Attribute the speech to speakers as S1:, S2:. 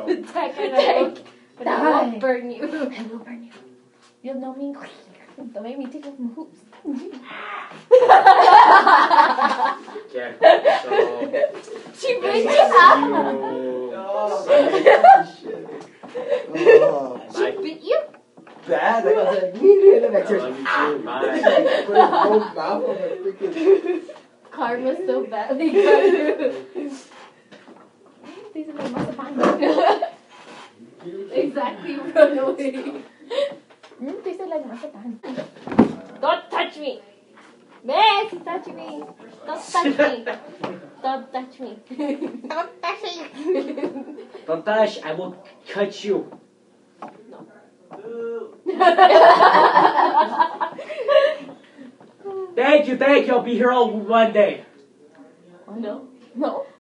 S1: go.
S2: Attack and I will burn you.
S3: I will burn you. You'll know me. Don't make me take off my hoops.
S1: Okay, so
S2: She brings
S1: see
S2: you up.
S1: you.
S2: She bit you.
S4: Bad. I got that meat in
S1: I love you too. Bye.
S4: Put his whole mouth on my freaking.
S2: Karma's so bad. They got you.
S3: These are my masapan.
S2: Exactly, run away.
S3: They say like masapan.
S2: Don't touch me. Bess, he's touching me. Don't touch me. Don't touch me.
S3: Don't touch me.
S1: Don't touch, I will cut you. Thank you, I'll be here all one day.
S2: No.
S3: No.